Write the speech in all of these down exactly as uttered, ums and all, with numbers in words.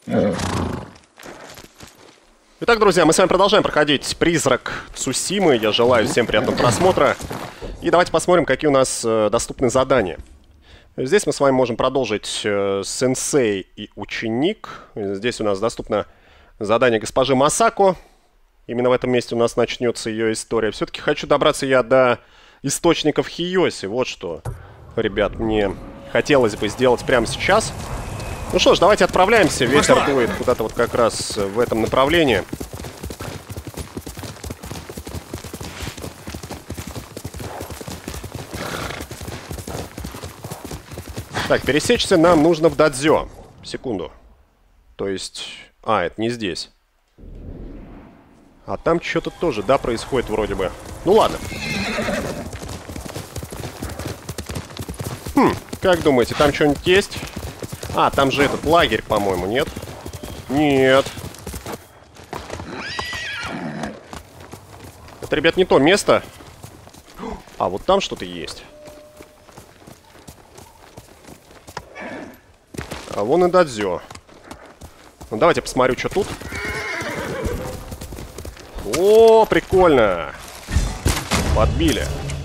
Итак, друзья, мы с вами продолжаем проходить «Призрак Цусимы». Я желаю всем приятного просмотра. И давайте посмотрим, какие у нас э, доступны задания. Здесь мы с вами можем продолжить э, «Сенсей и ученик». Здесь у нас доступно задание госпожи Масако. Именно в этом месте у нас начнется ее история. Все-таки хочу добраться я до источников Хиёси. Вот что, ребят, мне хотелось бы сделать прямо сейчас. Ну что ж, давайте отправляемся. Ветер дует куда-то вот как раз в этом направлении. Так, пересечься нам нужно в Дадзё. Секунду. То есть... А, это не здесь. А там что-то тоже, да, происходит вроде бы. Ну ладно. Хм, как думаете, там что-нибудь есть? А, там же этот лагерь, по-моему, нет? Нет. Это, ребят, не то место. А, вот там что-то есть. А вон и Дадзё. Ну, давайте посмотрю, что тут. О, прикольно. Подбили.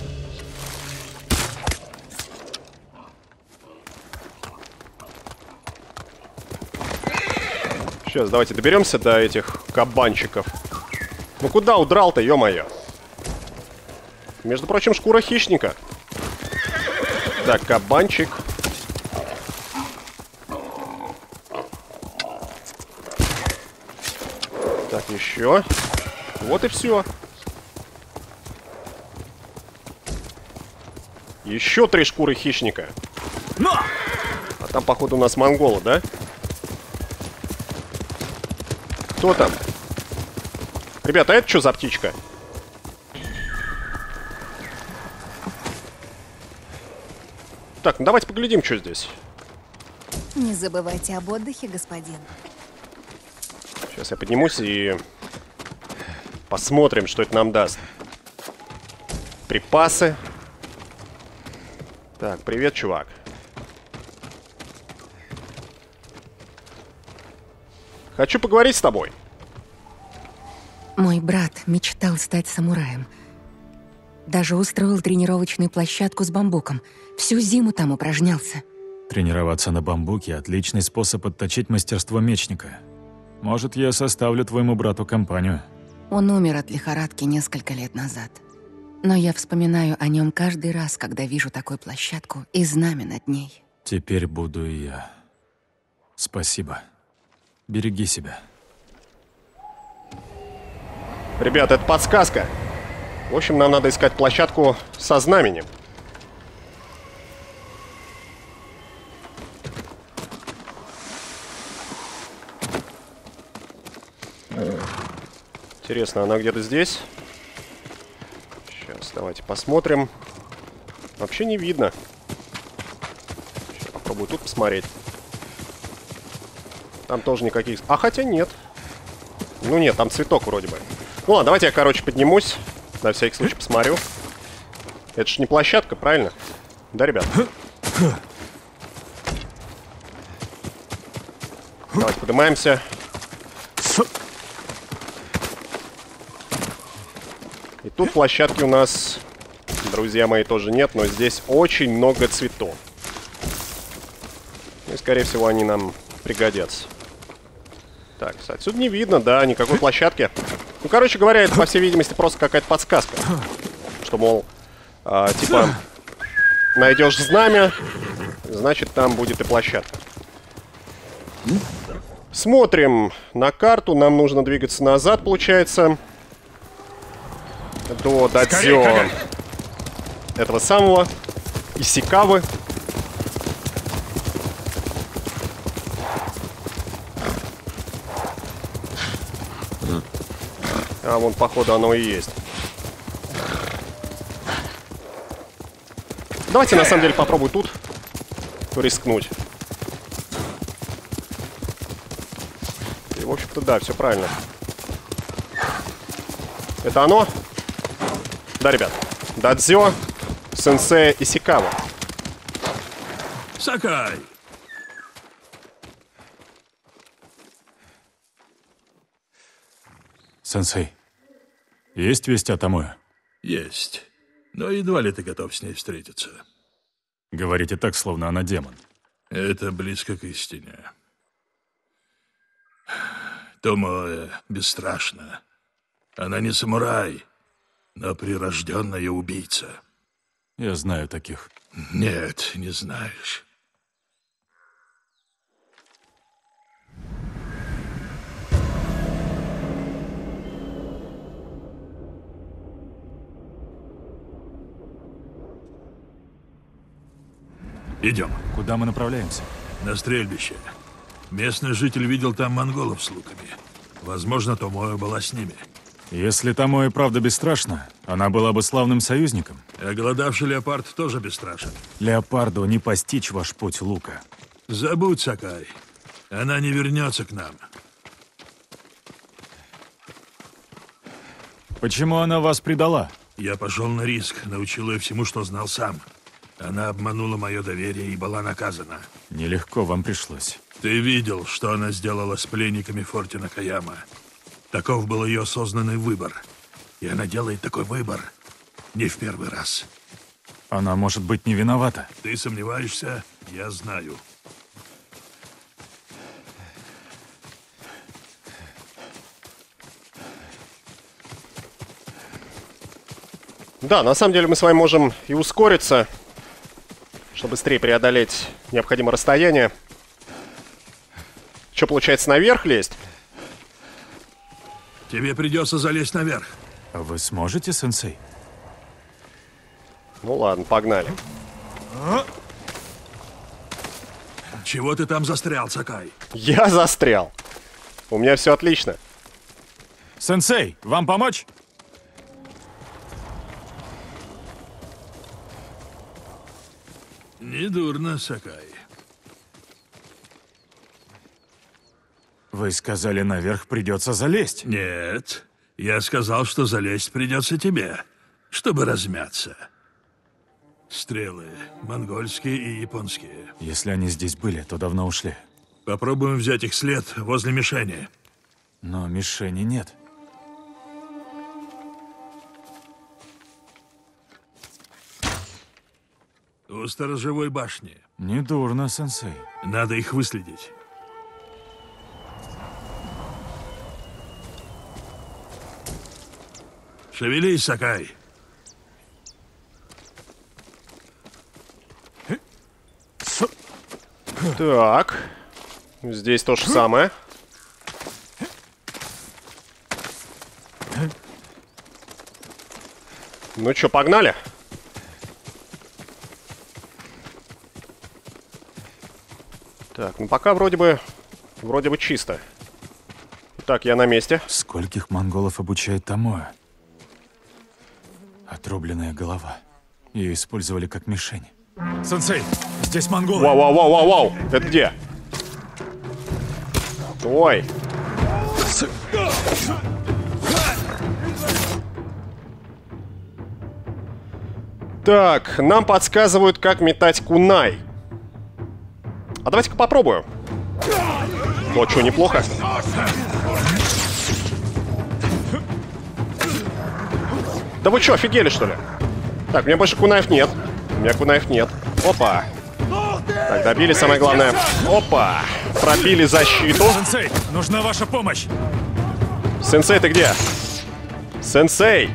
Сейчас, давайте доберемся до этих кабанчиков. Ну куда удрал-то, ё-моё? Между прочим, шкура хищника. Так, кабанчик. Так, еще. Вот и все. Еще три шкуры хищника. А там, походу, у нас монголы, да? Кто там? Ребята, а это что за птичка? Так, ну давайте поглядим, что здесь. Не забывайте об отдыхе, господин. Сейчас я поднимусь и посмотрим, что это нам даст. Припасы. Так, привет, чувак. Хочу поговорить с тобой. Мой брат мечтал стать самураем. Даже устроил тренировочную площадку с бамбуком. Всю зиму там упражнялся. Тренироваться на бамбуке – отличный способ отточить мастерство мечника. Может, я составлю твоему брату компанию. Он умер от лихорадки несколько лет назад. Но я вспоминаю о нем каждый раз, когда вижу такую площадку и знамя над ней. Теперь буду и я. Спасибо. Береги себя. Ребята, это подсказка. В общем, нам надо искать площадку со знаменем. Интересно, она где-то здесь? Сейчас, давайте посмотрим. Вообще не видно. Сейчас попробую тут посмотреть. Там тоже никаких... А, хотя нет. Ну нет, там цветок вроде бы. Ну ладно, давайте я, короче, поднимусь. На всякий случай посмотрю. Это же не площадка, правильно? Да, ребят? Давайте поднимаемся. И тут площадки у нас, друзья мои, тоже нет. Но здесь очень много цветов. И, скорее всего, они нам пригодятся. Так, отсюда не видно, да, никакой площадки. Ну, короче говоря, это, по всей видимости, просто какая-то подсказка. Что, мол, э, типа, найдешь знамя, значит, там будет и площадка. Смотрим на карту. Нам нужно двигаться назад, получается. До Дадзё. Этого самого Исикавы. А, вон, походу, оно и есть. Давайте, на самом деле, попробую тут рискнуть. И, в общем-то, да, все правильно. Это оно? Да, ребят. Дадзё, Сенсей Исикава. Сакай! Сенсей, есть весть о Томое? Есть. Но едва ли ты готов с ней встретиться. Говорите так, словно она демон. Это близко к истине. Томое бесстрашна. Она не самурай, но прирожденная убийца. Я знаю таких. Нет, не знаешь. Идем. Куда мы направляемся? На стрельбище. Местный житель видел там монголов с луками. Возможно, Томое была с ними. Если Томое правда бесстрашна, она была бы славным союзником. Оголодавший леопард тоже бесстрашен. Леопарду не постичь ваш путь лука. Забудь, Сакай. Она не вернется к нам. Почему она вас предала? Я пошел на риск, научил ее всему, что знал сам. Она обманула мое доверие и была наказана. Нелегко вам пришлось. Ты видел, что она сделала с пленниками в форте Накаяма. Таков был ее осознанный выбор. И она делает такой выбор не в первый раз. Она может быть не виновата. Ты сомневаешься? Я знаю. Да, на самом деле мы с вами можем и ускориться, чтобы быстрее преодолеть необходимое расстояние. Что, получается, наверх лезть? Тебе придется залезть наверх. А вы сможете, сенсей? Ну ладно, погнали. Чего ты там застрял, Сакай? Я застрял. У меня все отлично. Сенсей, вам помочь? Недурно, Сакай. Вы сказали, наверх придется залезть. Нет, я сказал, что залезть придется тебе, чтобы размяться. Стрелы монгольские и японские. Если они здесь были, то давно ушли. Попробуем взять их след возле мишени. Но мишени нет. У сторожевой башни. Недурно, сенсей. Надо их выследить. Шевелись, Сакай. Так. Здесь то же самое. Ну что, погнали? Так, ну пока вроде бы... Вроде бы чисто. Так, я на месте. Скольких монголов обучает Томое? Отрубленная голова. Ее использовали как мишень. Сенсей, здесь монголы. Вау-вау-вау-вау-вау! Это где? Ой! Так, нам подсказывают, как метать кунай. А давайте-ка попробую. О, что, неплохо? Да вы что, офигели, что ли? Так, у меня больше кунаев нет. У меня кунаев нет. Опа. Так, добили, самое главное. Опа. Пробили защиту. Сенсей, нужна ваша помощь. Сенсей, ты где? Сенсей.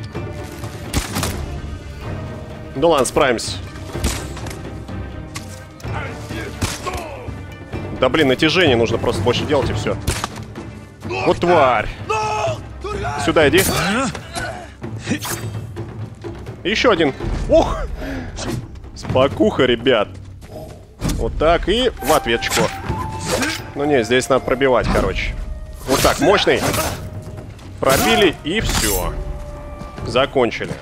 Ну ладно, справимся. Да блин, натяжение нужно просто больше делать и все. Вот тварь. Сюда иди. Еще один. Ух! Спокуха, ребят. Вот так и в ответочку. Ну не, здесь надо пробивать, короче. Вот так, мощный. Пробили и все. Закончили.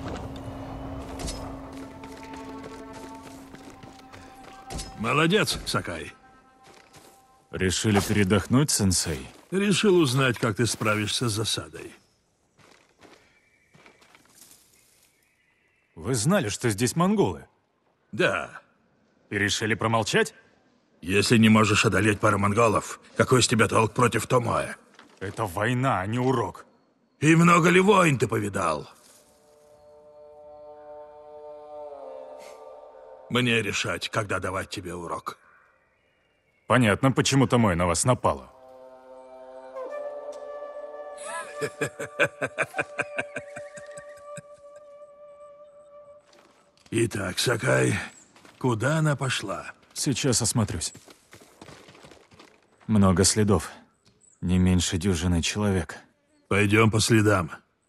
Молодец, Сакай. Решили передохнуть, сенсей? Решил узнать, как ты справишься с засадой. Вы знали, что здесь монголы? Да. И решили промолчать? Если не можешь одолеть пару монголов, какой с тебя толк против Томое? Это война, а не урок. И много ли войн ты повидал? Мне решать, когда давать тебе урок. Понятно, почему Томой на вас напала. Итак, Сакай, куда она пошла? Сейчас осмотрюсь. Много следов. Не меньше дюжины человек. Пойдем по следам.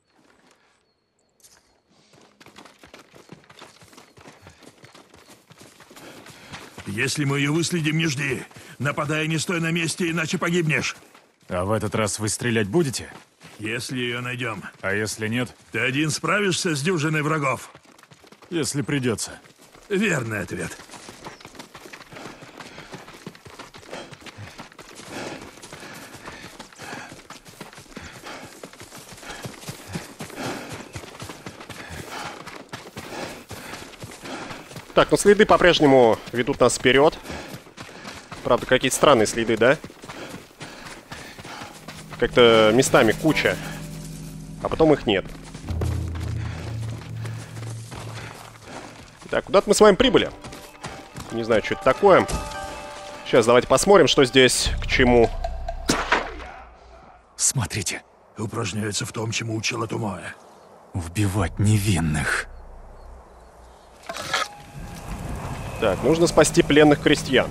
Если мы ее выследим, не жди. Нападай, не стой на месте, иначе погибнешь. А в этот раз вы стрелять будете? Если ее найдем. А если нет? Ты один справишься с дюжиной врагов? Если придется. Верный ответ. Так, ну следы по-прежнему ведут нас вперед. Правда, какие-то странные следы, да? Как-то местами куча, а потом их нет. Так, куда-то мы с вами прибыли. Не знаю, что это такое. Сейчас давайте посмотрим, что здесь к чему. Смотрите. Упражняется в том, чему учила Томоя. Убивать невинных. Так, нужно спасти пленных крестьян.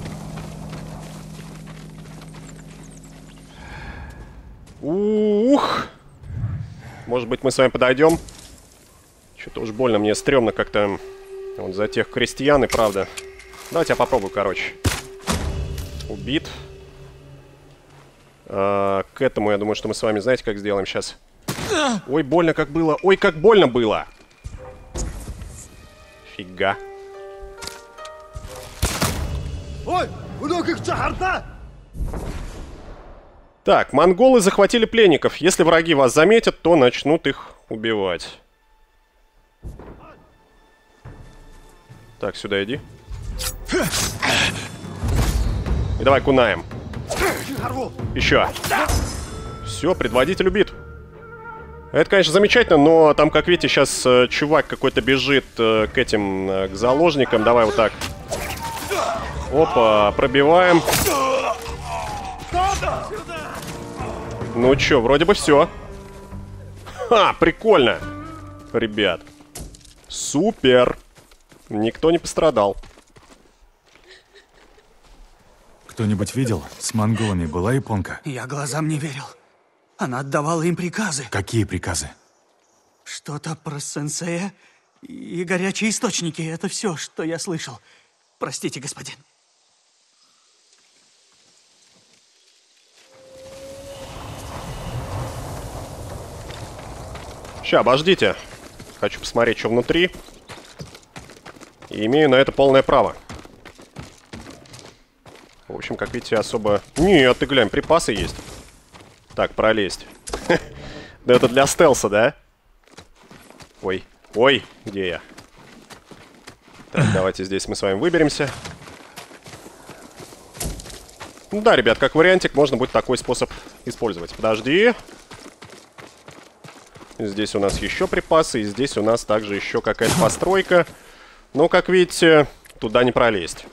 Ух! Может быть, мы с вами подойдем? Что-то уж больно мне стрёмно как-то вот за тех крестьян, и правда. Давайте я попробую, короче. Убит. А, к этому, я думаю, что мы с вами, знаете, как сделаем сейчас? Ой, больно как было. Ой, как больно было. Фига. Ой, много их чахарда! Так, монголы захватили пленников. Если враги вас заметят, то начнут их убивать. Так, сюда иди. И давай кунаем. Еще. Все, предводитель убит. Это, конечно, замечательно, но там, как видите, сейчас э, чувак какой-то бежит э, к этим, э, к заложникам. Давай вот так. Опа, пробиваем. Ну чё, вроде бы все. Ха, прикольно. Ребят. Супер. Никто не пострадал. Кто-нибудь видел? С монголами была японка? Я глазам не верил. Она отдавала им приказы. Какие приказы? Что-то про сенсея и горячие источники. Это все, что я слышал. Простите, господин. Ща, обождите. Хочу посмотреть, что внутри. И имею на это полное право. В общем, как видите, особо... Нет, ты глянь, припасы есть. Так, пролезть. Да это для стелса, да? Ой, ой, где я? Так, давайте здесь мы с вами выберемся. Ну да, ребят, как вариантик, можно будет такой способ использовать. Подожди. Здесь у нас еще припасы, и здесь у нас также еще какая-то постройка. Но, как видите, туда не пролезть.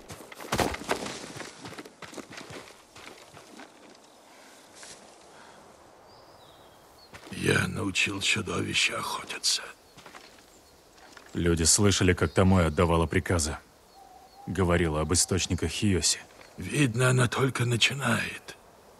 Я научил чудовища охотиться. Люди слышали, как Томой отдавала приказы. Говорила об источниках Хиоси. Видно, она только начинает.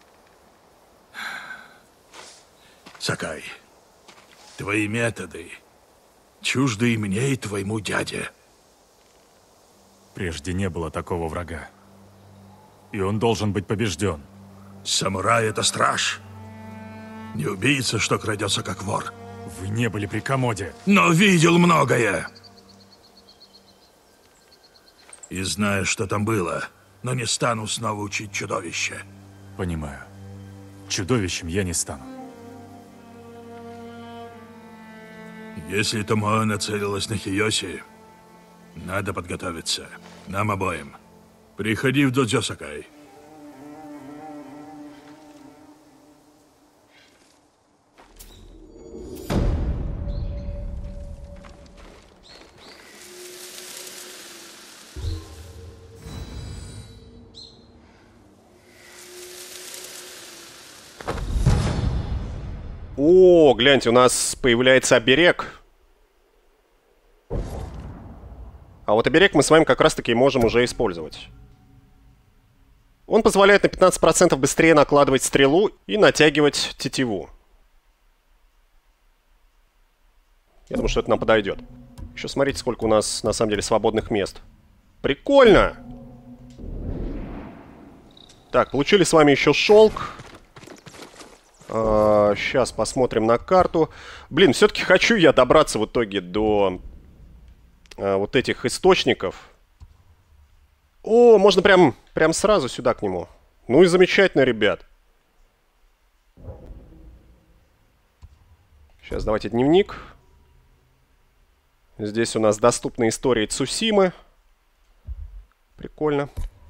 Сакай, твои методы чужды и мне, и твоему дяде. Прежде не было такого врага. И он должен быть побежден. Самурай — это страж. Не убийца, что крадется как вор. Вы не были при комоде. Но видел многое. И знаю, что там было, но не стану снова учить чудовище. Понимаю. Чудовищем я не стану. Если Томоа нацелилась на Хиоси, надо подготовиться. Нам обоим. Приходи в додзё, Сакай. О, гляньте, у нас появляется оберег. А вот оберег мы с вами как раз-таки можем уже использовать. Он позволяет на пятнадцать процентов быстрее накладывать стрелу и натягивать тетиву. Я думаю, что это нам подойдет. Еще смотрите, сколько у нас на самом деле свободных мест. Прикольно! Так, получили с вами еще шелк. А, сейчас посмотрим на карту. Блин, все-таки хочу я добраться в итоге до а, вот этих источников. О, можно прям, прям сразу сюда к нему. Ну и замечательно, ребят. Сейчас давайте дневник. Здесь у нас доступны истории Цусимы. Прикольно.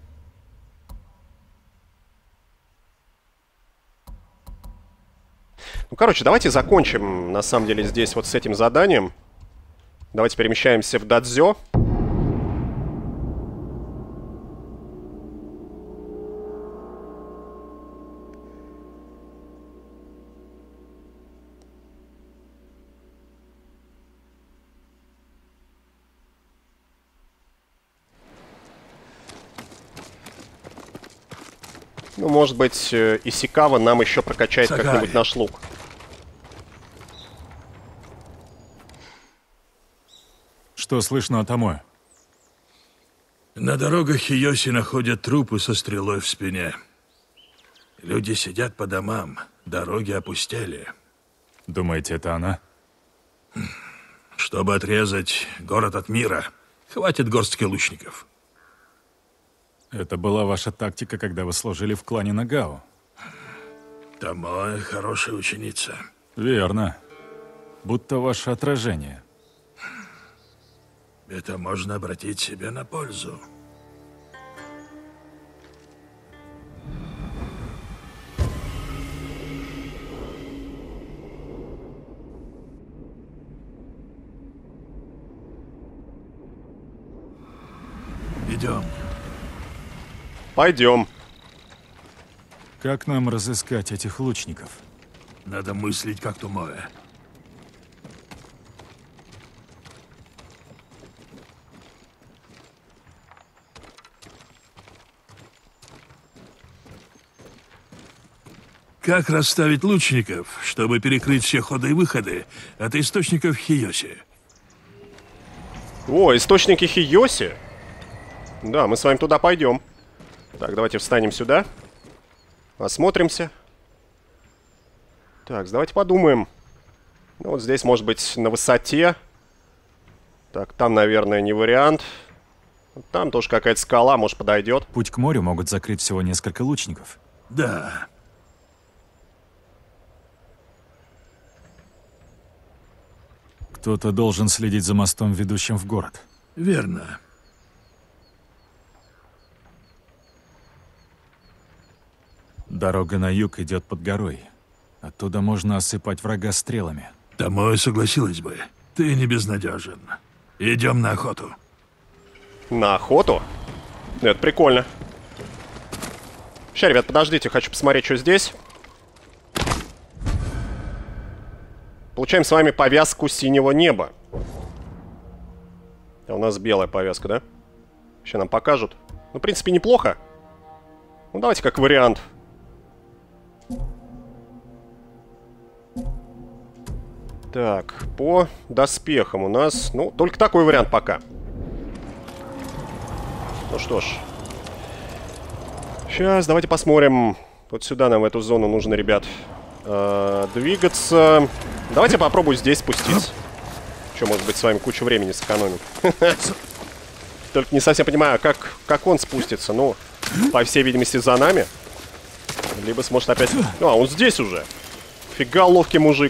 Ну, короче, давайте закончим, на самом деле, здесь вот с этим заданием. Давайте перемещаемся в Дадзё. Ну, может быть, Исикава нам еще прокачает как-нибудь наш лук. Что слышно от Амоэ? На дорогах Хиёси находят трупы со стрелой в спине. Люди сидят по домам, дороги опустели. Думаете, это она? Чтобы отрезать город от мира, хватит горстки лучников. Это была ваша тактика, когда вы служили в клане Нагао? Тамоэ хорошая ученица. Верно. Будто ваше отражение. Это можно обратить себе на пользу. Идем. Пойдем. Как нам разыскать этих лучников? Надо мыслить как Томоэ. Как расставить лучников, чтобы перекрыть все ходы и выходы от источников Хиёси? О, источники Хиёси? Да, мы с вами туда пойдем. Так, давайте встанем сюда. Осмотримся. Так, давайте подумаем. Ну, вот здесь, может быть, на высоте. Так, там, наверное, не вариант. Там тоже какая-то скала, может, подойдет. Путь к морю могут закрыть всего несколько лучников. Да. Кто-то должен следить за мостом, ведущим в город. Верно. Дорога на юг идет под горой. Оттуда можно осыпать врага стрелами. Томоэ согласилась бы. Ты не безнадежен. Идем на охоту. На охоту? Это прикольно. Сейчас, ребят, подождите, хочу посмотреть, что здесь. Получаем с вами повязку синего неба. А у нас белая повязка, да? Сейчас нам покажут. Ну, в принципе, неплохо. Ну, давайте как вариант. Так, по доспехам у нас... Ну, только такой вариант пока. Ну что ж. Сейчас, давайте посмотрим. Вот сюда нам в эту зону нужно, ребят, э, двигаться. Давайте попробую здесь спуститься. Что, может быть, с вами кучу времени сэкономим. Только не совсем понимаю, как, как он спустится. Ну, по всей видимости, за нами. Либо сможет опять... А, он здесь уже. Фига ловкий мужик.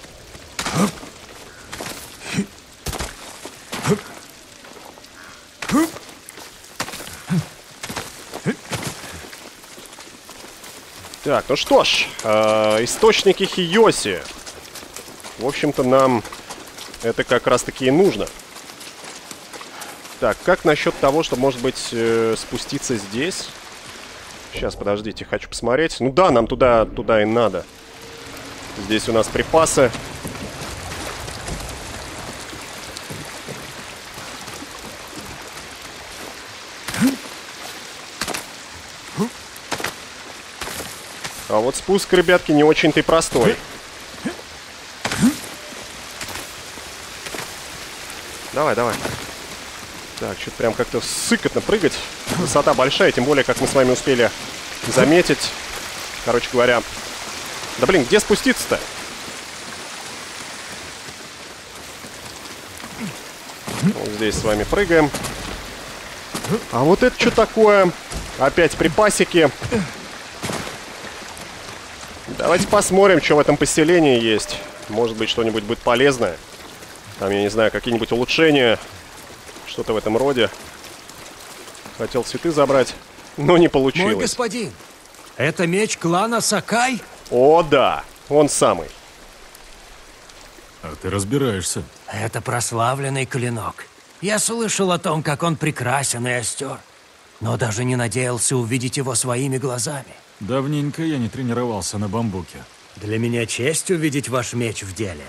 Так, ну что ж, э, источники Хиёси. В общем-то, нам это как раз-таки и нужно. Так, как насчет того, что, может быть, э, спуститься здесь? Сейчас, подождите, хочу посмотреть. Ну да, нам туда, туда и надо. Здесь у нас припасы. А вот спуск, ребятки, не очень-то и простой. Давай, давай. Так, что-то прям как-то сыкотно прыгать. Высота большая, тем более, как мы с вами успели заметить. Короче говоря. Да блин, где спуститься-то? Вот здесь с вами прыгаем. А вот это что такое? Опять припасики. Давайте посмотрим, что в этом поселении есть. Может быть, что-нибудь будет полезное. Там, я не знаю, какие-нибудь улучшения. Что-то в этом роде. Хотел цветы забрать, но не получилось. Мой господин, это меч клана Сакай? О, да, он самый. А ты разбираешься. Это прославленный клинок. Я слышал о том, как он прекрасен и остер, но даже не надеялся увидеть его своими глазами. Давненько я не тренировался на бамбуке. Для меня честь увидеть ваш меч в деле.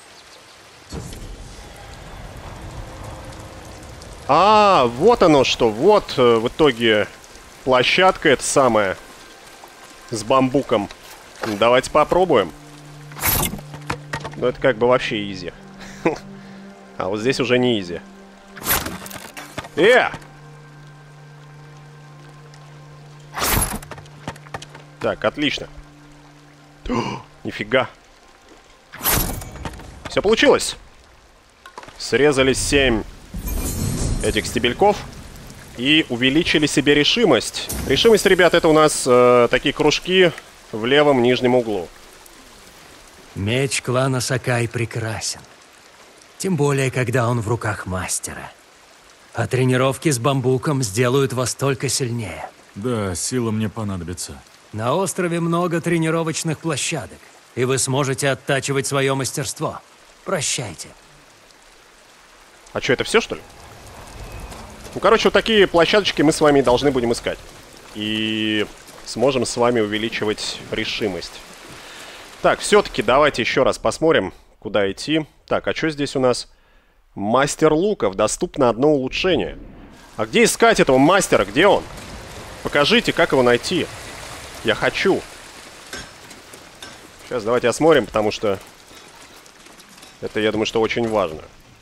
А, вот оно что. Вот э, в итоге площадка эта самая с бамбуком. Давайте попробуем. Ну, это как бы вообще изи. А вот здесь уже не изи. Э! Так, отлично. О, нифига. Все получилось. Срезали семь этих стебельков и увеличили себе решимость. Решимость, ребят, это у нас э, такие кружки в левом нижнем углу. Меч клана Сакай прекрасен. Тем более, когда он в руках мастера. А тренировки с бамбуком сделают вас только сильнее. Да, сила мне понадобится. На острове много тренировочных площадок, и вы сможете оттачивать свое мастерство. Прощайте. А что, это все, что ли? Ну, короче, вот такие площадочки мы с вами должны будем искать. И сможем с вами увеличивать решимость. Так, все-таки давайте еще раз посмотрим, куда идти. Так, а что здесь у нас? Мастер луков. Доступно одно улучшение. А где искать этого мастера? Где он? Покажите, как его найти. Я хочу. Сейчас давайте осмотрим, потому что это, я думаю, что очень важно.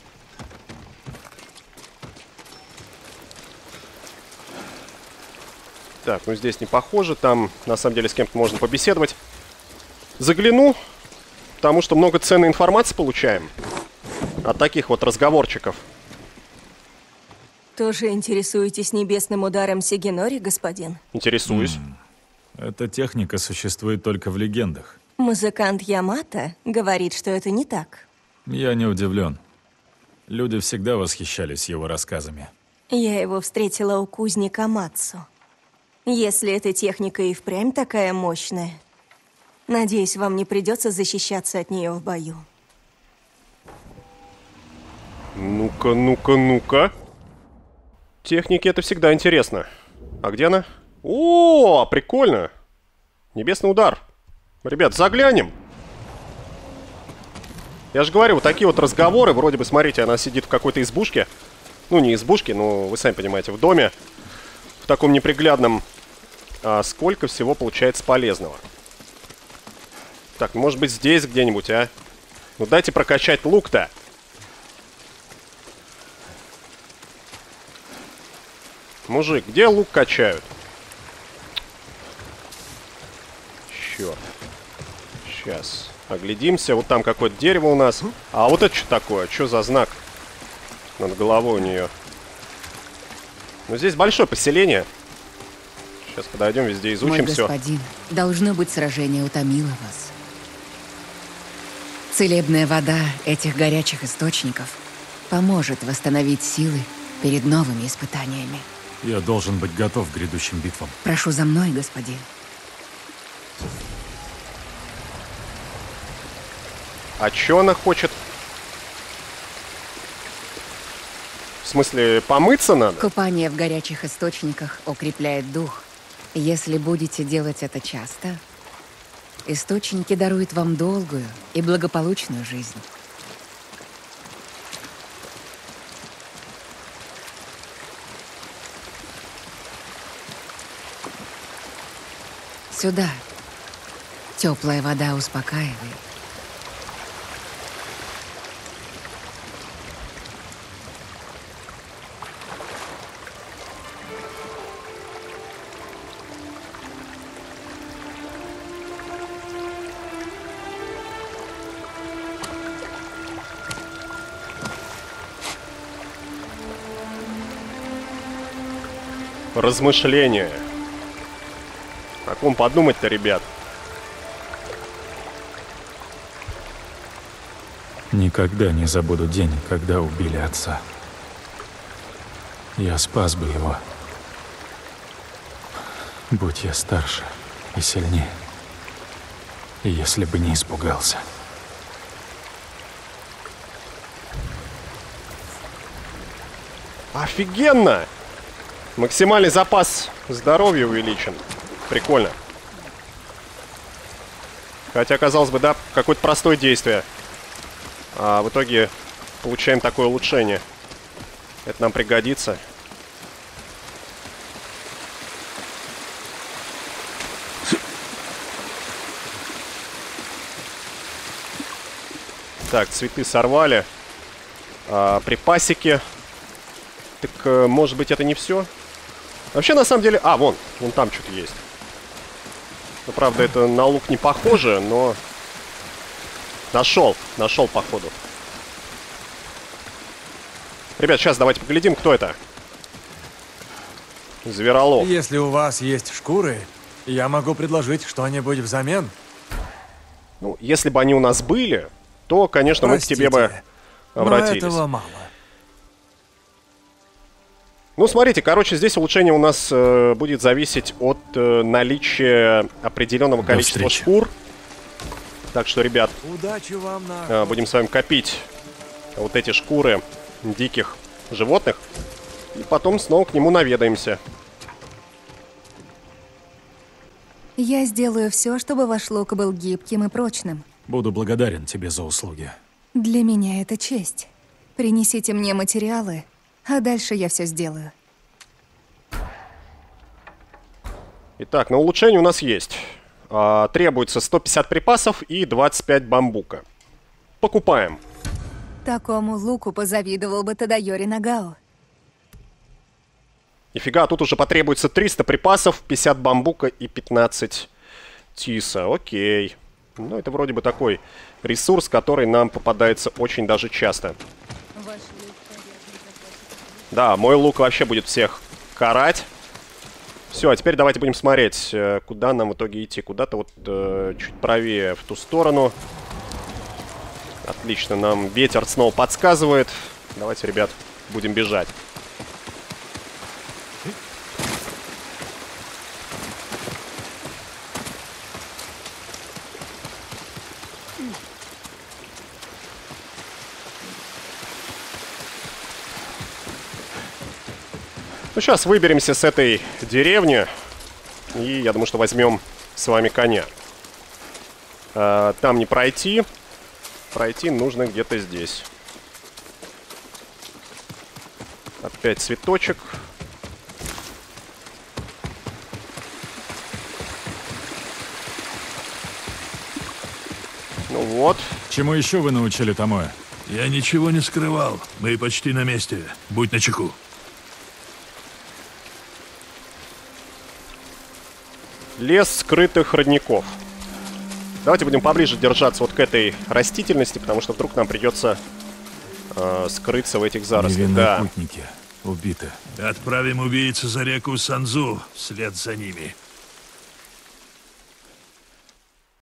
Так, ну здесь не похоже. Там, на самом деле, с кем-то можно побеседовать. Загляну, потому что много ценной информации получаем от таких вот разговорчиков. Тоже интересуетесь небесным ударом Сигинори, господин? Интересуюсь. Mm. Эта техника существует только в легендах. Музыкант Ямато говорит, что это не так. Я не удивлен. Люди всегда восхищались его рассказами. Я его встретила у кузника Мацу. Если эта техника и впрямь такая мощная, надеюсь, вам не придется защищаться от нее в бою. Ну-ка, ну-ка, ну-ка. Техники это всегда интересно. А где она? О, прикольно. Небесный удар. Ребят, заглянем. Я же говорю, вот такие вот разговоры. Вроде бы, смотрите, она сидит в какой-то избушке. Ну, не избушке, но вы сами понимаете, в доме. В таком неприглядном. А сколько всего получается полезного. Так, может быть, здесь где-нибудь, а? Ну, дайте прокачать лук-то. Мужик, где лук качают? Черт. Сейчас. Оглядимся. Вот там какое-то дерево у нас. А вот это что такое? Что за знак над головой у нее? Ну, здесь большое поселение. Сейчас подойдем, везде изучим все. Мой господин, должно быть, сражение утомило вас. Целебная вода этих горячих источников поможет восстановить силы перед новыми испытаниями. Я должен быть готов к грядущим битвам. Прошу за мной, господин. А чё она хочет? В смысле, помыться надо? Купание в горячих источниках укрепляет дух. Если будете делать это часто, Источники даруют вам долгую и благополучную жизнь. Сюда. Теплая вода успокаивает. Размышления. О ком подумать-то, ребят? Никогда не забуду день, когда убили отца. Я спас бы его. Будь я старше и сильнее. Если бы не испугался. Офигенно! Максимальный запас здоровья увеличен. Прикольно. Хотя, казалось бы, да, какое-то простое действие. А в итоге получаем такое улучшение. Это нам пригодится. Так, цветы сорвали. А, припасики. Так, э, может быть, это не все? Вообще, на самом деле... А, вон, вон там что-то есть. Ну, правда, это на лук не похоже, но... Нашел, нашел, походу. Ребят, сейчас давайте поглядим, кто это. Зверолов. Если у вас есть шкуры, я могу предложить что-нибудь взамен. Ну, если бы они у нас были, то, конечно, Простите, мы к тебе бы обратились. Но этого мало. Ну, смотрите, короче, здесь улучшение у нас э, будет зависеть от э, наличия определенного количества шкур. Так что, ребят, удачи вам на... э, будем с вами копить вот эти шкуры диких животных. И потом снова к нему наведаемся. Я сделаю все, чтобы ваш лук был гибким и прочным. Буду благодарен тебе за услуги. Для меня это честь. Принесите мне материалы, а дальше я все сделаю. Итак, на улучшение у нас есть. А, требуется сто пятьдесят припасов и двадцать пять бамбука. Покупаем. Такому луку позавидовал бы Тадайори Нагао. Нифига, тут уже потребуется триста припасов, пятьдесят бамбука и пятнадцать тиса. Окей. Ну, это вроде бы такой ресурс, который нам попадается очень даже часто. Да, мой лук вообще будет всех карать. Все, а теперь давайте будем смотреть, куда нам в итоге идти. Куда-то вот э, чуть правее в ту сторону. Отлично, нам ветер снова подсказывает. Давайте, ребят, будем бежать. Ну, сейчас выберемся с этой деревни. И я думаю, что возьмем с вами коня. А, там не пройти. Пройти нужно где-то здесь. Опять цветочек. Ну вот. Чему еще вы научили Томоя? Я ничего не скрывал. Мы почти на месте. Будь начеку. Лес скрытых родников. Давайте будем поближе держаться вот к этой растительности, потому что вдруг нам придется э, скрыться в этих зарослях. Невинные Да. путники убиты. Отправим убийцу за реку Санзу вслед за ними.